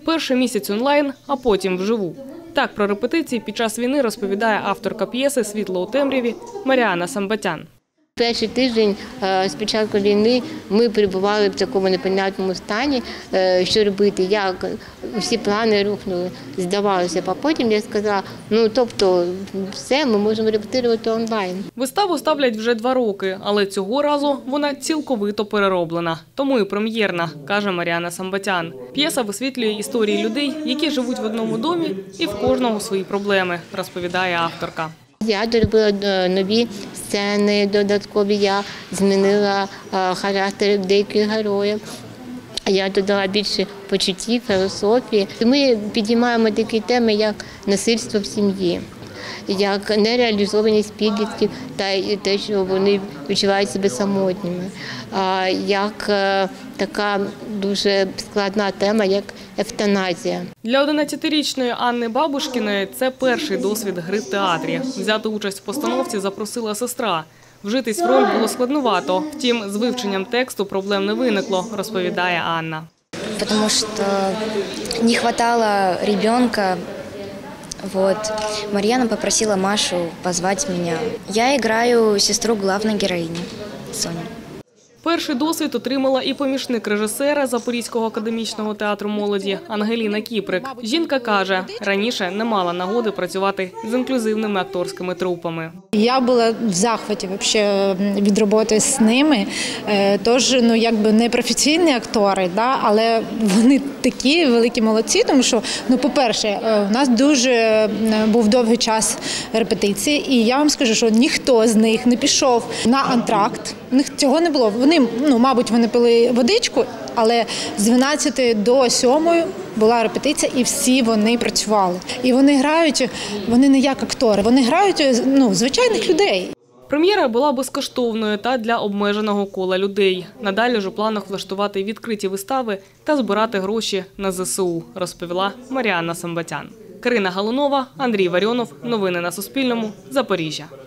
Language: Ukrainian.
Перший місяць онлайн, а потім вживу. Так про репетиції під час війни розповідає авторка п'єси «Світло у темряві» Маріанна Самбатян. Перший тиждень з початку війни ми перебували в такому непонятному стані, що робити, як всі плани рухнули, здавалося. А потім я сказала, все, ми можемо репетирувати онлайн. Виставу ставлять вже 2 роки, але цього разу вона цілковито перероблена. Тому і прем'єрна, каже Маріанна Самбатян. П'єса висвітлює історії людей, які живуть в одному домі і в кожного свої проблеми, розповідає авторка. Я доробила нові сцени додаткові, я змінила характер деяких героїв. Я додала більше почуттів, філософії. Ми підіймаємо такі теми, як насильство в сім'ї, як нереалізованість підлітків та те, що вони відчувають себе самотніми, як така дуже складна тема, як евтаназія. Для 11-річної Анни Бабушкіної це перший досвід гри в театрі. Взяти участь в постановці запросила сестра. Вжитись в роль було складновато. Втім, з вивченням тексту проблем не виникло, розповідає Анна. Тому що не вистачало ребенка. Марьяна попросила Машу позвать меня. Я играю сестру главной героини, Соню. Перший досвід отримала і помічник режисера Запорізького академічного театру молоді Ангеліна Кіприк. Жінка каже, раніше не мала нагоди працювати з інклюзивними акторськими трупами. Я була в захваті від роботи з ними. Тож, не професійні актори, але вони такі великі молодці, тому що, по-перше, у нас дуже був довгий час репетиції, і я вам скажу, що ніхто з них не пішов на антракт. У них цього не було. Мабуть, вони пили водичку, але з 12 до 7 була репетиція, і всі вони працювали. І вони грають, вони не як актори, вони грають звичайних людей. Прем'єра була безкоштовною та для обмеженого кола людей. Надалі ж у планах влаштувати відкриті вистави та збирати гроші на ЗСУ, розповіла Маріанна Самбатян. Карина Галунова, Андрій Варіонов. Новини на Суспільному. Запоріжжя.